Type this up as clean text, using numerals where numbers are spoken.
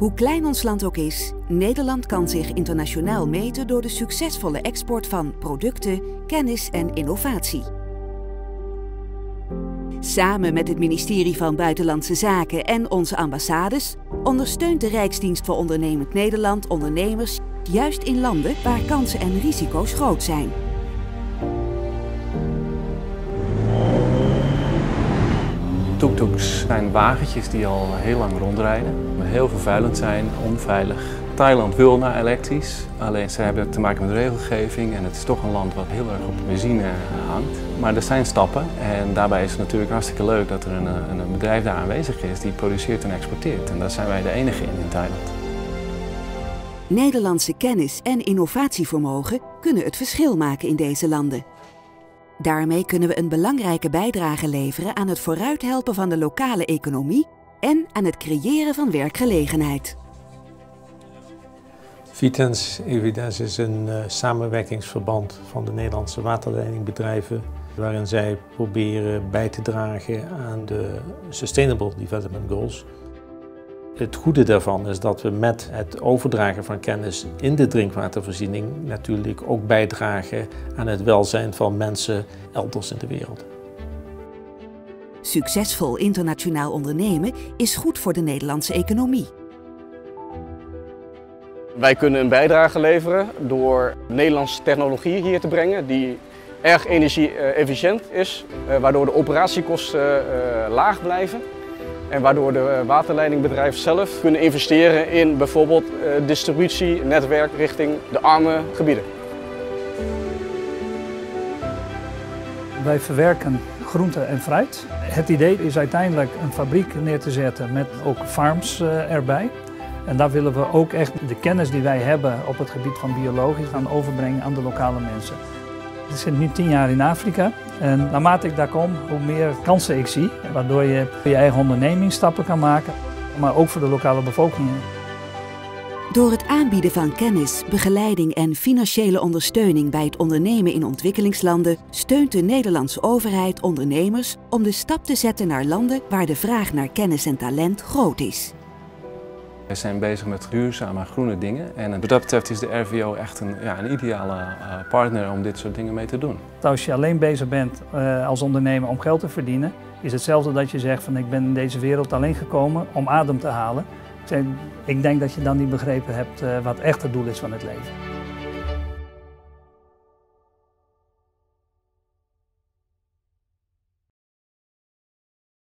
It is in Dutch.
Hoe klein ons land ook is, Nederland kan zich internationaal meten door de succesvolle export van producten, kennis en innovatie. Samen met het ministerie van Buitenlandse Zaken en onze ambassades ondersteunt de Rijksdienst voor Ondernemend Nederland ondernemers juist in landen waar kansen en risico's groot zijn. Tuk-tuks zijn wagentjes die al heel lang rondrijden, heel vervuilend zijn, onveilig. Thailand wil naar elektrisch, alleen ze hebben te maken met regelgeving en het is toch een land wat heel erg op benzine hangt. Maar er zijn stappen en daarbij is het natuurlijk hartstikke leuk dat er een bedrijf daar aanwezig is die produceert en exporteert. En daar zijn wij de enige in Thailand. Nederlandse kennis en innovatievermogen kunnen het verschil maken in deze landen. Daarmee kunnen we een belangrijke bijdrage leveren aan het vooruithelpen van de lokale economie en aan het creëren van werkgelegenheid. Vitens Evidens is een samenwerkingsverband van de Nederlandse waterleidingbedrijven, waarin zij proberen bij te dragen aan de Sustainable Development Goals. Het goede daarvan is dat we met het overdragen van kennis in de drinkwatervoorziening natuurlijk ook bijdragen aan het welzijn van mensen elders in de wereld. Succesvol internationaal ondernemen is goed voor de Nederlandse economie. Wij kunnen een bijdrage leveren door Nederlandse technologie hier te brengen die erg energie-efficiënt is, waardoor de operatiekosten laag blijven. En waardoor de waterleidingbedrijven zelf kunnen investeren in bijvoorbeeld distributienetwerk richting de arme gebieden. Wij verwerken groente en fruit. Het idee is uiteindelijk een fabriek neer te zetten met ook farms erbij. En daar willen we ook echt de kennis die wij hebben op het gebied van biologisch gaan overbrengen aan de lokale mensen. Ik zit nu 10 jaar in Afrika en naarmate ik daar kom, hoe meer kansen ik zie, waardoor je je eigen ondernemingsstappen kan maken, maar ook voor de lokale bevolking. Door het aanbieden van kennis, begeleiding en financiële ondersteuning bij het ondernemen in ontwikkelingslanden steunt de Nederlandse overheid ondernemers om de stap te zetten naar landen waar de vraag naar kennis en talent groot is. We zijn bezig met duurzame groene dingen en wat dat betreft is de RVO echt een ideale partner om dit soort dingen mee te doen. Als je alleen bezig bent als ondernemer om geld te verdienen, is hetzelfde dat je zegt van ik ben in deze wereld alleen gekomen om adem te halen. Ik denk dat je dan niet begrepen hebt wat echt het doel is van het leven.